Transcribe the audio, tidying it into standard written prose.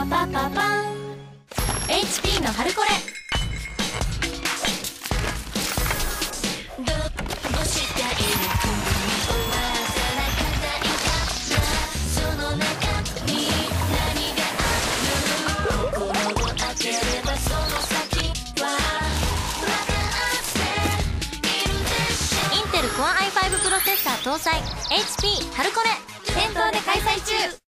パパパン HP の春これ。インテル Core i5 プロセッサー搭載 HP 春これ。店頭で開催中。